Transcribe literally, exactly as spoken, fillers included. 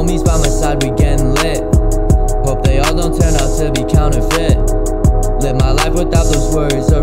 homies by my side, we getting lit. Hope they all don't turn out to be counterfeit. Live my life without those worries